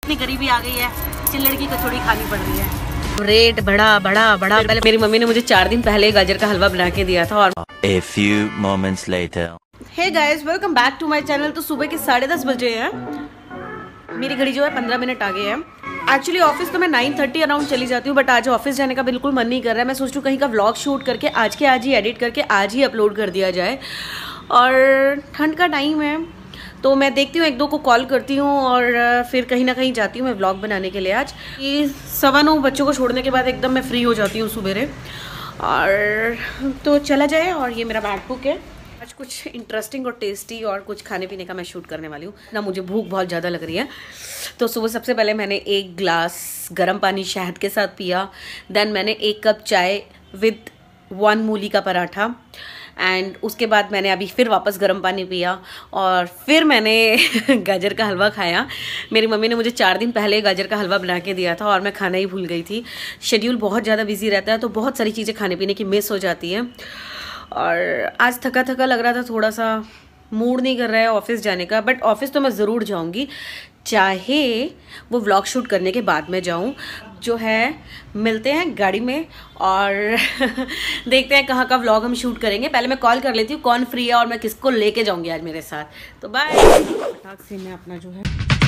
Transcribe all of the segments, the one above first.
इतनी गरीबी आ गई है, चिल्लड़ की कचौड़ी खानी पड़ रही है। रेट बड़ा बड़ा बड़ा। पहले मेरी मम्मी ने मुझे 4 दिन पहले गाजर का हलवा बना के दिया था। और A few moments later. Hey guys, welcome back to my channel. तो सुबह के 10:30 बजे हैं। मेरी घड़ी जो है 15 मिनट आगे है। एक्चुअली ऑफिस तो मैं 9:30 अराउंड चली जाती हूँ, बट आज ऑफिस जाने का बिल्कुल मन नहीं कर रहा है। मैं सोच रही हूँ कहीं का व्लॉग शूट करके आज के आज ही एडिट करके आज ही अपलोड कर दिया जाए। और ठंड का टाइम है तो मैं देखती हूँ 1-2 को कॉल करती हूँ और फिर कहीं ना कहीं जाती हूँ मैं व्लॉग बनाने के लिए। आज ये 9:15 बच्चों को छोड़ने के बाद एकदम मैं फ्री हो जाती हूँ सुबेरे। और तो चला जाए। और ये मेरा मैकबुक है। आज कुछ इंटरेस्टिंग और टेस्टी और कुछ खाने पीने का मैं शूट करने वाली हूँ ना। मुझे भूख बहुत ज़्यादा लग रही है। तो सुबह सबसे पहले मैंने 1 ग्लास गर्म पानी शहद के साथ पिया। देन मैंने 1 कप चाय विद 1 मूली का पराठा। एंड उसके बाद मैंने अभी फिर वापस गर्म पानी पिया और फिर मैंने गाजर का हलवा खाया। मेरी मम्मी ने मुझे 4 दिन पहले गाजर का हलवा बना के दिया था और मैं खाना ही भूल गई थी। शेड्यूल बहुत ज़्यादा बिजी रहता है तो बहुत सारी चीज़ें खाने पीने की मिस हो जाती हैं। और आज थका थका लग रहा था, थोड़ा सा मूड नहीं कर रहा है ऑफिस जाने का। बट ऑफिस तो मैं ज़रूर जाऊंगी, चाहे वो व्लॉग शूट करने के बाद में जाऊं। जो है मिलते हैं गाड़ी में और देखते हैं कहाँ का व्लॉग हम शूट करेंगे। पहले मैं कॉल कर लेती हूँ कौन फ्री है और मैं किसको लेके जाऊंगी आज मेरे साथ। तो बाय। फटाक से मैं अपना जो है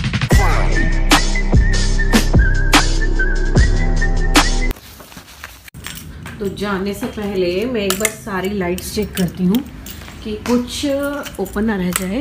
तो जाने से पहले मैं एक बार सारी लाइट्स चेक करती हूँ कि कुछ ओपन ना रह जाए।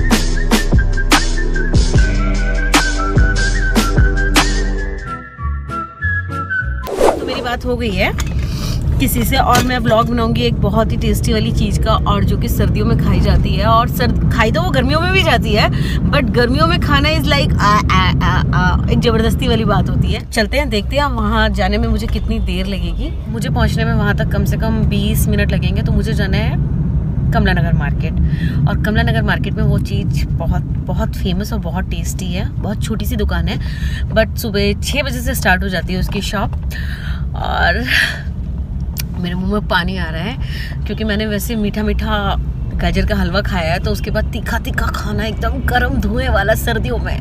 तो मेरी बात हो गई है किसी से और मैं व्लॉग बनाऊंगी एक बहुत ही टेस्टी वाली चीज़ का, और जो कि सर्दियों में खाई जाती है। और खाई तो वो गर्मियों में भी जाती है, बट गर्मियों में खाना इज़ लाइक एक ज़बरदस्ती वाली बात होती है। चलते हैं, देखते हैं वहाँ जाने में मुझे कितनी देर लगेगी। मुझे पहुँचने में वहाँ तक कम से कम 20 मिनट लगेंगे। तो मुझे जाना है कमला नगर मार्केट। और कमला नगर मार्केट में वो चीज़ बहुत बहुत फेमस और बहुत टेस्टी है। बहुत छोटी सी दुकान है, बट सुबह 6 बजे से स्टार्ट हो जाती है उसकी शॉप। और मेरे मुंह में पानी आ रहा है क्योंकि मैंने वैसे मीठा मीठा गाजर का हलवा खाया है, तो उसके बाद तीखा तीखा खाना एकदम गर्म धुएं वाला सर्दियों में।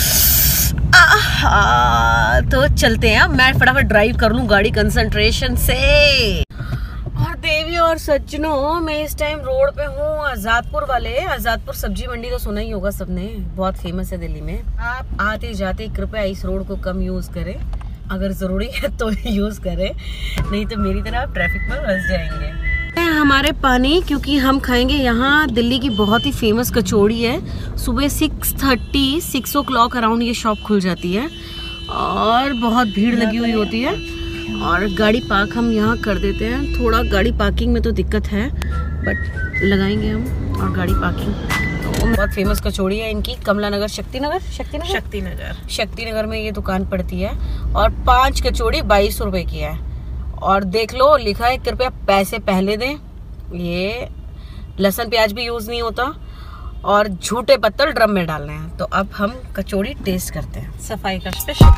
तो चलते हैं। मैं फटाफट ड्राइव कर लूँ गाड़ी कंसंट्रेशन से। और देवी और सज्जनों, मैं इस टाइम रोड पे हूँ आज़ादपुर वाले। आज़ादपुर सब्जी मंडी तो सुना ही होगा सबने, बहुत फेमस है दिल्ली में। आप आते जाते कृपया इस रोड को कम यूज़ करें, अगर ज़रूरी है तो यूज़ करें, नहीं तो मेरी तरह आप ट्रैफिक में फंस जाएंगे। हमारे पानी, क्योंकि हम खाएंगे यहाँ दिल्ली की बहुत ही फेमस कचौड़ी है। सुबह 6 o'clock अराउंड ये शॉप खुल जाती है और बहुत भीड़ लगी हुई होती है। और गाड़ी पार्क हम यहाँ कर देते हैं। थोड़ा गाड़ी पार्किंग में तो दिक्कत है, बट लगाएंगे हम और गाड़ी पार्किंग। तो बहुत फेमस कचौड़ी है इनकी। कमला नगर शक्तिनगर में ये दुकान पड़ती है। और 5 कचौड़ी 22 रुपए की है। और देख लो लिखा है कृपया पैसे पहले दें। ये लहसुन प्याज भी यूज नहीं होता और झूठे पत्तल ड्रम में डालने हैं। तो अब हम कचौड़ी टेस्ट करते हैं। सफाई का स्पेशल।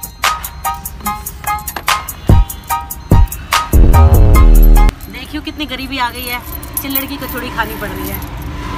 देखियो कितनी गरीबी आ गई है, चिल्लड़ की कचौड़ी खानी पड़ रही है।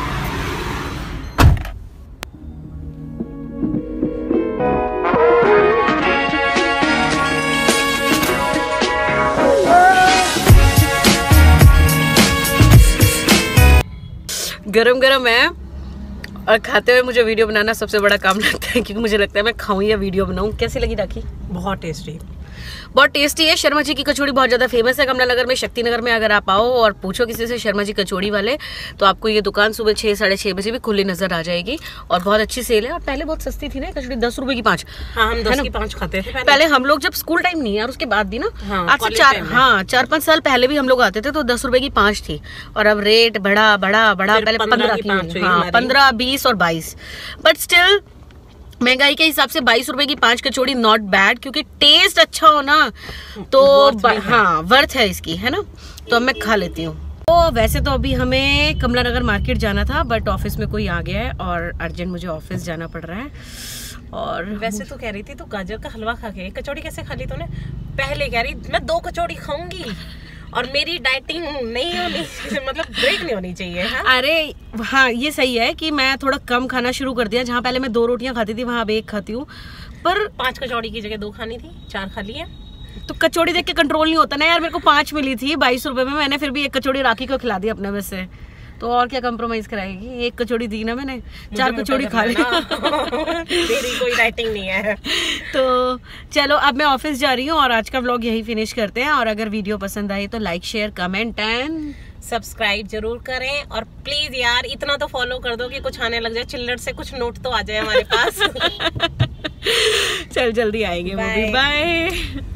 गरम गरम है और खाते हुए मुझे वीडियो बनाना सबसे बड़ा काम लगता है, क्योंकि मुझे लगता है मैं खाऊं या वीडियो बनाऊं। कैसी लगी राखी? बहुत टेस्टी है। शर्मा जी की कचौड़ी बहुत ज़्यादा फेमस है कमला नगर में। शक्तिनगर में अगर आप आओ और पूछो किसी से शर्मा जी कचौड़ी वाले, तो आपको ये दुकान सुबह 6 साढ़े 6 बजे भी खुली नजर आ जाएगी। और बहुत अच्छी सेल है। और पहले बहुत सस्ती थी ना कचौड़ी, 10 रुपए की 5। हाँ, हम 10 की 5 खाते थे पहले हम लोग, जब स्कूल टाइम नहीं है और उसके बाद भी ना। आज से 4-5 साल पहले भी हम लोग आते थे तो 10 रुपए की 5 थी। और अब रेट बड़ा बड़ा बड़ा, पहले 15 की 15, 20 और 22। बट स्टिल महंगाई के हिसाब से 22 रुपए की 5 कचौड़ी नॉट बैड, क्योंकि टेस्ट अच्छा हो ना तो वर्थ है इसकी, है ना। तो अब मैं खा लेती हूँ। तो वैसे तो अभी हमें कमला नगर मार्केट जाना था, बट ऑफिस में कोई आ गया है और अर्जेंट मुझे ऑफिस जाना पड़ रहा है। और वैसे तो कह रही थी तू गाजर का हलवा खा के कचौड़ी कैसे खा ली तूने? पहले कह रही मैं 2 कचौड़ी खाऊंगी और मेरी डाइटिंग नहीं होनी मतलब ब्रेक नहीं होनी चाहिए। हाँ? अरे हाँ, ये सही है कि मैं थोड़ा कम खाना शुरू कर दिया। जहाँ पहले मैं 2 रोटियां खाती थी वहाँ अब 1 खाती हूँ। पर 5 कचौड़ी की जगह 2 खानी थी, 4 खा ली है। तो कचौड़ी देख के कंट्रोल नहीं होता ना यार। मेरे को 5 मिली थी 22 रुपए में, मैंने फिर भी 1 कचौड़ी राखी को खिला दी अपने में से। तो और क्या कंप्रोमाइज कराएगी, 1 कचौड़ी दी ना मैंने, 4 कचौड़ी खा ली। तेरी कोई डाइटिंग नहीं है। तो चलो अब मैं ऑफिस जा रही हूँ और आज का व्लॉग यही फिनिश करते हैं। और अगर वीडियो पसंद आई तो like share comment and subscribe जरूर करें। और प्लीज यार इतना तो फॉलो कर दो कि कुछ आने लग जाए, चिल्लर से कुछ नोट तो आ जाए हमारे पास। चल जल्दी आएंगे वो भी। बाय।